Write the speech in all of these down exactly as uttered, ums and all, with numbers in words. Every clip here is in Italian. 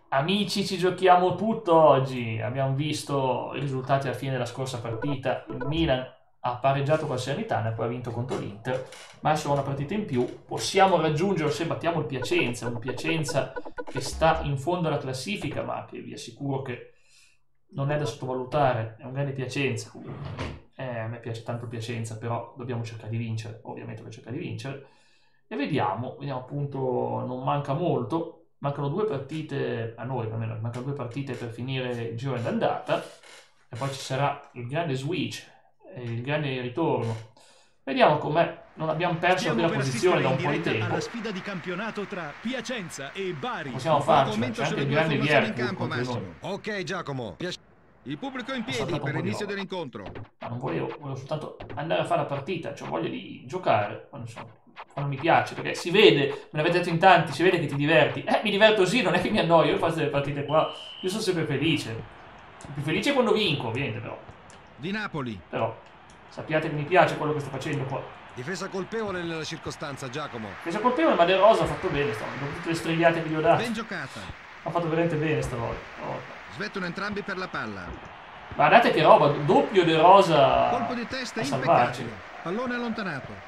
Amici, ci giochiamo tutto oggi. Abbiamo visto i risultati alla fine della scorsa partita. Il Milan ha pareggiato con la Salernitana e poi ha vinto contro l'Inter. Ma insomma una partita in più. Possiamo raggiungere se battiamo il Piacenza. Un Piacenza che sta in fondo alla classifica, ma che vi assicuro che non è da sottovalutare. È un grande Piacenza. Eh, a me piace tanto Piacenza, però dobbiamo cercare di vincere. Ovviamente dobbiamo cercare di vincere. E vediamo, vediamo appunto, non manca molto. Mancano due partite, a noi almeno, mancano due partite per finire il giro d'andata e poi ci sarà il grande switch, il grande ritorno. Vediamo com'è, non abbiamo perso la prima posizione da un po' di tempo. Alla sfida di campionato tra Piacenza e Bari. Possiamo farcela, c'è anche il grande Vierco contro noi. Ok Giacomo, il pubblico in Ho piedi per l'inizio dell'incontro. Ma non volevo, volevo soltanto andare a fare la partita, cioè voglia di giocare, ma non so. Non mi piace perché si vede, me l'avete detto in tanti, si vede che ti diverti. Eh, mi diverto sì, non è che mi annoio, io faccio delle partite qua, io sono sempre felice. Sono più felice quando vinco, ovviamente, però. Di Napoli. Però, sappiate che mi piace quello che sto facendo qua. Difesa colpevole nella circostanza, Giacomo. Difesa colpevole, ma De Rosa ha fatto bene, stavolta, dopo tutte le strigliate che gli ho dato. Ben giocata. Ha fatto veramente bene stavolta. Oh. Svettono entrambi per la palla. Guardate che roba, doppio De Rosa. Colpo di testa a salvarci. impeccabile. Pallone allontanato.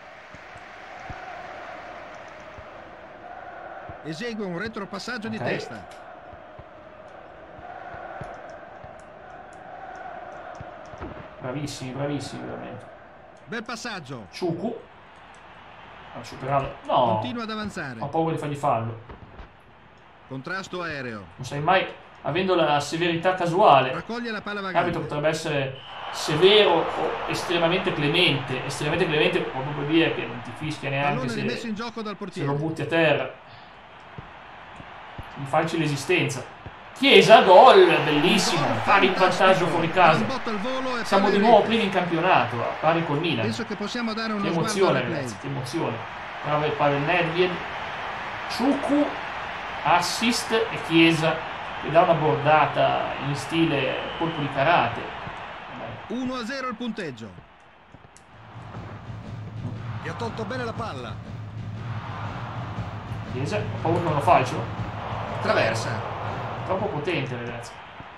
Esegue un retropassaggio okay. di testa. Bravissimi, bravissimi veramente. Bel passaggio. Ciucu. Ha superato. No. Continua ad avanzare. Ho paura di fargli fallo. Contrasto aereo. Non sai mai, avendo la severità casuale. Raccoglie la palla vagante. L'arbitro potrebbe essere severo o estremamente clemente. Estremamente clemente può proprio dire che non ti fischia neanche Pallone se, rimesso in gioco dal se portiere. lo butti a terra. Mi falci l'esistenza. Chiesa, gol, bellissimo, pari in vantaggio fuori casa. Siamo di nuovo primi in campionato, a pari col Milan. Penso che possiamo dare uno che sguardo emozione al ragazzi, replay. che emozione. Bravo Pavel Nedved, Ciucu, assist e Chiesa che dà una bordata in stile colpo di karate. uno a zero il punteggio. Ti ha tolto bene la palla. Chiesa, ho paura che non lo faccio. Traversa. Troppo potente ragazzi.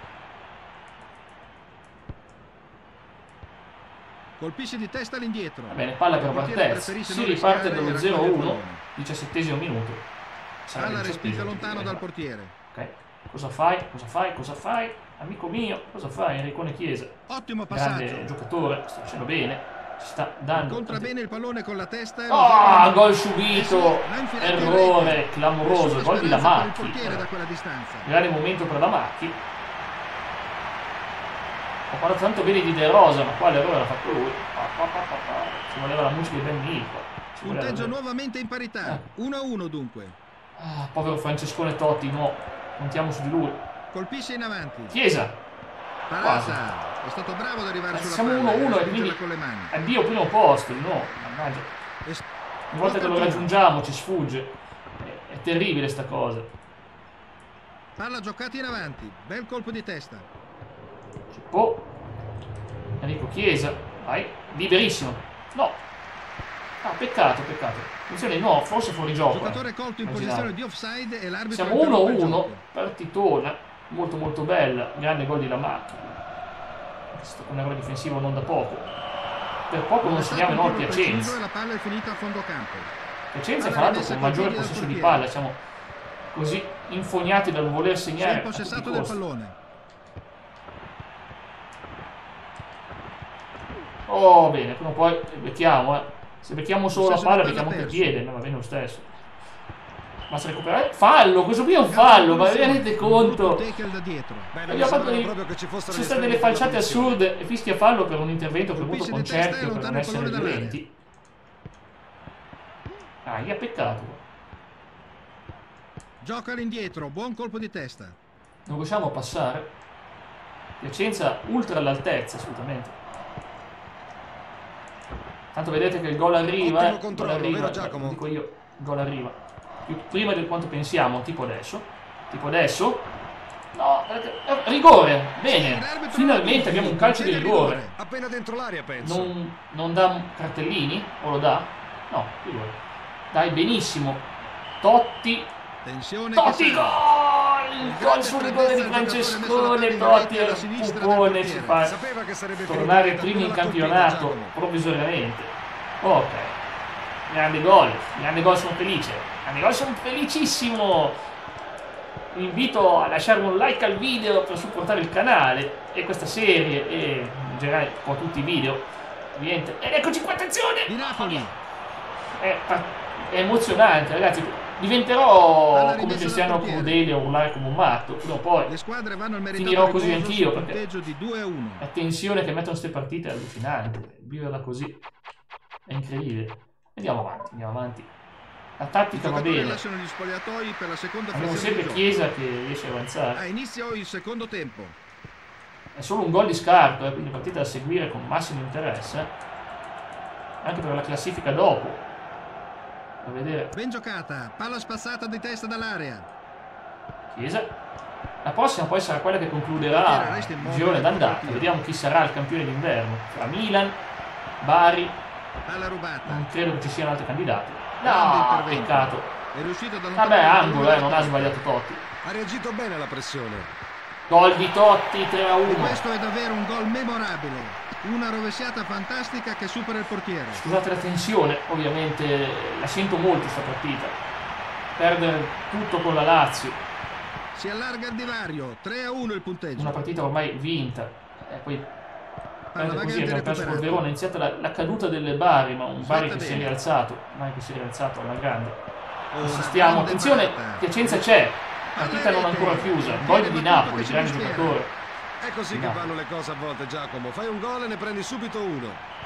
Colpisce di testa all'indietro. Va bene, palla per Barthez. Si riparte dallo zero a uno, diciassettesimo minuto. Sarà Palla il respinta diciassettesimo, lontano dal va. portiere. Ok, cosa fai? Cosa fai? Cosa fai? Amico mio, cosa fai? Enricone Chiesa. Ottimo Grande passaggio. giocatore, sta facendo bene. Ci sta dando. Incontra bene il pallone con la testa. E Ah, lo gol subito. Errore clamoroso. Gol di Lamacchi. Da quella distanza. Grande momento per Lamacchi. Ho parlato tanto bene di De Rosa, ma qua l'errore l'ha fatto lui. Ci voleva la musica di Ben Nico. Punteggio nuovamente in parità. uno a uno dunque. Ah, povero Francescone Totti, no. Contiamo su di lui. Colpisce in avanti. Chiesa. Parata. È stato bravo ad arrivare Eh, sulla siamo palla. uno a uno e spingerla quindi con le mani. addio primo posto, no, mannaggia. Es- Una volta che lo raggiungiamo ci sfugge. È, è terribile sta cosa. Palla giocata in avanti. Bel colpo di testa. Oh, Enrico Chiesa, vai, liberissimo. No. Ah, peccato, peccato. Attenzione, no, forse fuori gioco. Giocatore eh. colto in Immaginavo. posizione di offside e l'arbitro Siamo uno a interrompe il uno, gioco. partitona, molto molto bella, grande gol di Lamacchi. È stato un errore difensivo non da poco. Per poco non segniamo noi Piacenza. E la palla è finita a fondo campo. Piacenza fra l'altro con maggiore possesso di palla, siamo così infognati dal voler Si è segnare. impossessato del pallone. Oh, bene, prima o poi becchiamo, eh. Se becchiamo solo la Possesso palla, di becchiamo palla anche il perso. piede, ma va bene lo stesso. Basta recuperare. Fallo, questo qui è un fallo, ma vi rendete conto? Tackle da dietro. Abbiamo fatto dei... Ci sono state delle falciate assurde e fischia fallo per un intervento che è molto Colpisce di testa e concerto per non allontana il essere pallone dall'area. violenti. Ah, gli ha peccato. Gioca all'indietro, buon colpo di testa. Non riusciamo a passare. Piacenza ultra all'altezza, assolutamente. Tanto vedete che il gol arriva, Ottimo eh. controllo, Gol arriva, vero, Giacomo? dico io, il gol arriva. Più prima di quanto pensiamo, tipo adesso. Tipo adesso. No, eh, rigore, bene. Finalmente abbiamo un calcio di rigore. Appena dentro l'area, penso. Non, non dà cartellini? O lo dà? No, rigore. Dai, benissimo. Totti. Tensione Totti, che sale. gol! gol sul rigore di Francescone, Totti e Pupone ci fa tornare primi in campionato provvisoriamente. Ok, grande gol, grande gol, sono felice, grande gol, sono felicissimo. Vi invito a lasciare un like al video per supportare il canale e questa serie e in generale un po' tutti i video. Niente. Ed eccoci qua, attenzione! Di Napoli. È, è emozionante, ragazzi. Diventerò come Cristiano Crudeli a urlare come un matto. Prima o poi Le squadre vanno al finirò così riposo anch'io, sul perché punteggio di due a uno. la tensione che mettono queste partite è allucinante. Viverla così è incredibile. Andiamo avanti, andiamo avanti. La tattica va bene. Lasciano gli spogliatoi per la seconda Abbiamo frazione sempre di gioco. Chiesa che riesce a avanzare. A inizio il secondo tempo. È solo un gol di scarto, eh, quindi partita da seguire con massimo interesse. Anche per la classifica dopo. A vedere Ben giocata, palla spazzata di testa dall'area. Chiesa. La prossima poi sarà quella che concluderà il girone d'andata. Vediamo chi sarà il campione d'inverno. Tra Milan, Bari. Palla rubata. Non credo che ci siano altri candidati. Grande No, intervento. peccato. È riuscito ad allontanare Vabbè, il angolo, pallone eh, non ha sbagliato Totti. Ha reagito bene alla pressione. Gol di Totti, tre a E uno. questo è davvero un gol memorabile. Una rovesciata fantastica che supera il portiere. Scusate la tensione, ovviamente la sento molto sta partita. Perdere tutto con la Lazio. Si allarga il divario, tre a uno il punteggio. Una partita ormai vinta. E poi Palla perde così, vagante abbiamo perso col recuperata. Verona. È iniziata la, la caduta delle Bari, ma un Bari Fatta che si è bene. rialzato. Mai che si è rialzato alla grande. Una Assistiamo, grande attenzione, parata. Piacenza c'è. Partita non ancora chiusa. Gol di Napoli, Che grande si schiera. giocatore. È così che No. vanno le cose a volte, Giacomo. Fai un gol e ne prendi subito uno.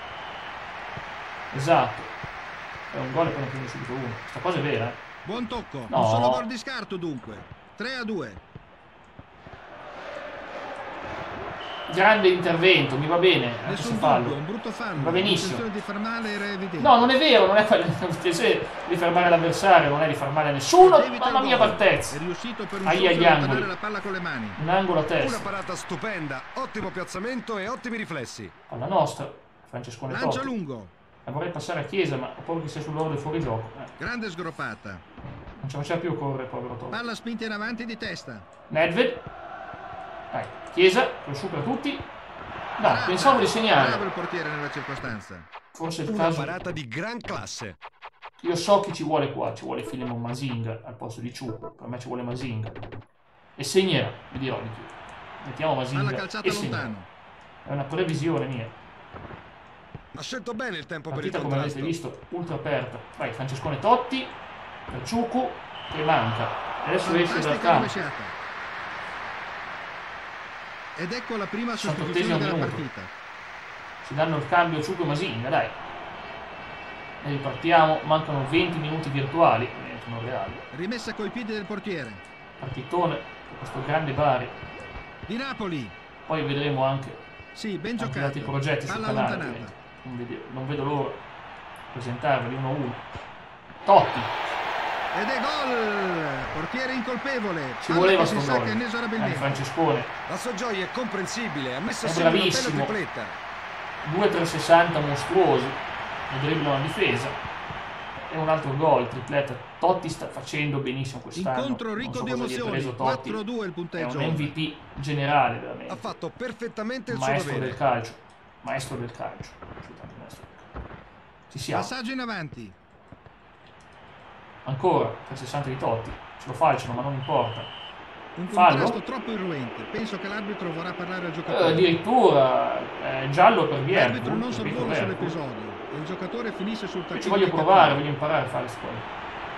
Esatto. È un gol e poi ne prende subito uno. Questa cosa è vera. eh. Buon tocco, No. un solo gol di scarto dunque. tre a due. Grande intervento, mi va bene. Anche se Nessun fallo. dubbio, un brutto fallo. Va benissimo. L'intenzione di far male era evidente. No, non è vero, non è l'intenzione di fermare l'avversario, non è di far male a nessuno. Evita Mamma il mia, gol. Bartez. È riuscito per un Ai soffio agli a angoli. allontanare la palla con le mani. Un angolo a Una testa. parata stupenda, ottimo piazzamento e ottimi riflessi. Alla nostra. Francescone Lancia Totti. lungo. La vorrei passare a Chiesa, ma ho paura che sia sull'oro del fuorigioco. Eh, Grande sgroppata. non ce la faceva più correre, povero Totti. Palla spinta in avanti di testa. Nedved. Dai, Chiesa, lo supera tutti. No, Parata. pensavo di Bravo segnare. il portiere nella circostanza. Forse è il Una caso. parata di gran classe. Io so chi ci vuole qua, ci vuole Filemon Mazinga al posto di Ciuco, per me ci vuole Mazinga. E segnerà, vi dirò di più. Mettiamo Palla Mazinga calciata e segnerà. lontano. È una previsione mia. Ha scelto bene il tempo per il Partita come avete contrasto. visto, ultra aperta. Vai, Francescone Totti, per Ciuco, che manca. Adesso esce dal Fantastica campo. rovesciata. Ed ecco la prima Sessantottesimo sostituzione della minuto. partita. Ci danno il cambio Ciuco e Mazinga, dai. E ripartiamo, mancano venti minuti virtuali, ovviamente non reali. Rimessa coi piedi del portiere. Partitone, con questo grande Bari. Di Napoli. Poi vedremo anche Sì, ben anche giocato. altri progetti sul Palla canale. allontanata. ovviamente. Non vedo, non vedo l'ora di presentarveli uno a uno. Totti, Ed è gol! Portiere incolpevole. ci Palla voleva che si sto sacca gol. Dai, inesorabilmente. Francescone, La sua gioia è comprensibile. Ha messo È assieme una bella bravissimo. tripletta. due trecentosessanta mostruosi, ne dribblano la difesa. E un altro gol, tripletta. Totti sta facendo benissimo quest'anno. Incontro Non ricco so di cosa gli è emozioni. preso Totti. quattro a due il È punteggio. un M V P generale, veramente. Ha fatto perfettamente il suo Maestro dovere. del calcio. Maestro del calcio. Assolutamente maestro del calcio. Ci siamo. Passaggio in avanti. Ancora, trecentosessanta di Totti. Ce lo falciano, ma non importa. Un Fallo? contrasto troppo irruente. Penso che l'arbitro vorrà parlare al Eh, giocatore. addirittura eh, giallo per Vierto. L'arbitro non sorvolo sull'episodio. E il giocatore finisce sul Io taccone. ci voglio di provare, Catania. voglio imparare a fare scuola.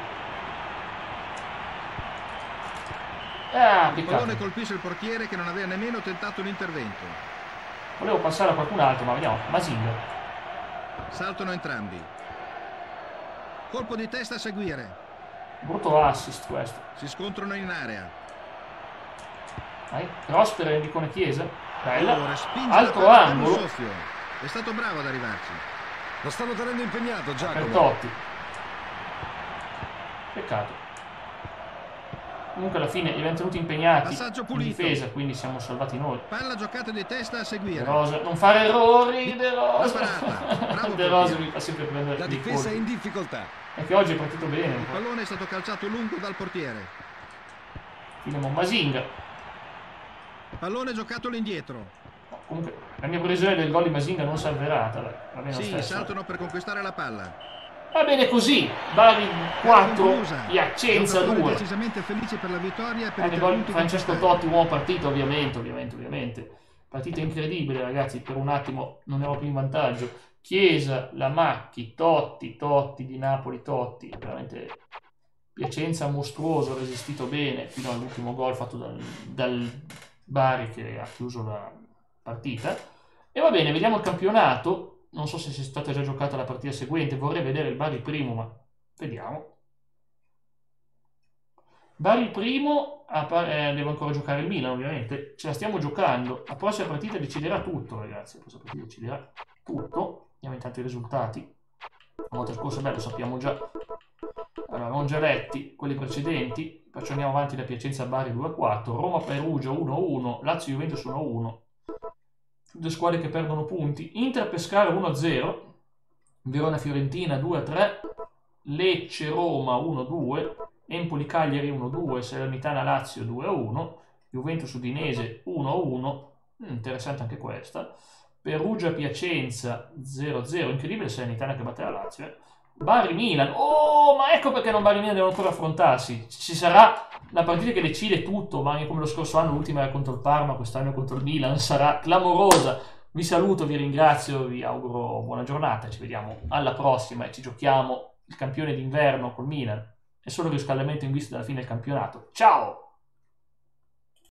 Ah, Il peccato. pallone colpisce il portiere che non aveva nemmeno tentato l'intervento. Volevo passare a qualcun altro, ma vediamo. Mazinga. Saltano entrambi. Colpo di testa a seguire. Brutto assist questo. Si scontrano in area. Dai. Cross per Enricone Chiesa. Bella. Ora spinge Altro la palla per un angolo soffio. È stato bravo ad arrivarci. Lo stanno tenendo impegnato, per Giacomo. Totti. Peccato. Comunque alla fine li abbiamo tenuti impegnati Passaggio in pulito. difesa, quindi siamo salvati noi. Palla giocata di testa a seguire. De Rosa, non fare errori, De Rosa. La parata. Bravo De Rosa portiere. mi fa sempre prendere La i difesa è colpi. in difficoltà. E che oggi è partito bene. Il pallone è stato calciato lungo dal portiere. Filemon Masinga. Pallone giocato all'indietro. No, comunque la mia previsione del gol di Masinga non si è avverata. Dai. Va bene lo Sì, stesso. saltano per conquistare la palla. Va bene così, Bari quattro, Conclusa. Piacenza Giocatori due. decisamente felici per la vittoria e per Eh, i ne tre gol punti Francesco conquistati. Totti, uomo partita ovviamente, ovviamente, ovviamente. Partita incredibile ragazzi, per un attimo non ero più in vantaggio. Chiesa, Lamacchi, Totti, Totti di Napoli, Totti, veramente Piacenza mostruoso, resistito bene fino all'ultimo gol fatto dal, dal Bari che ha chiuso la partita. E va bene, vediamo il campionato. Non so se sia stata già giocata la partita seguente, vorrei vedere il Bari primo, ma vediamo. Bari primo, eh, devo ancora giocare il Milan ovviamente, ce la stiamo giocando. La prossima partita deciderà tutto ragazzi, la prossima partita deciderà tutto. Vediamo intanto i risultati. La volta scorsa, beh, lo sappiamo già. Allora, abbiamo già letti quelli precedenti, perciò andiamo avanti da Piacenza a Bari due a quattro, Roma Perugia uno a uno, Lazio Juventus uno a uno. Due squadre che perdono punti. Inter Pescara uno a zero, Verona Fiorentina due a tre, Lecce Roma uno a due, Empoli Cagliari uno a due, Salernitana Lazio due a uno, Juventus Udinese uno a uno, interessante anche questa, Perugia Piacenza zero a zero, incredibile Salernitana che batte la Lazio, eh. Bari Milan, oh ma ecco perché non Bari Milan devono ancora affrontarsi, ci sarà la partita che decide tutto, ma anche come lo scorso anno, l'ultima era contro il Parma, quest'anno contro il Milan, sarà clamorosa. Vi saluto, vi ringrazio, vi auguro buona giornata, ci vediamo alla prossima e ci giochiamo il campione d'inverno col Milan, è solo il riscaldamento in vista della fine del campionato. Ciao!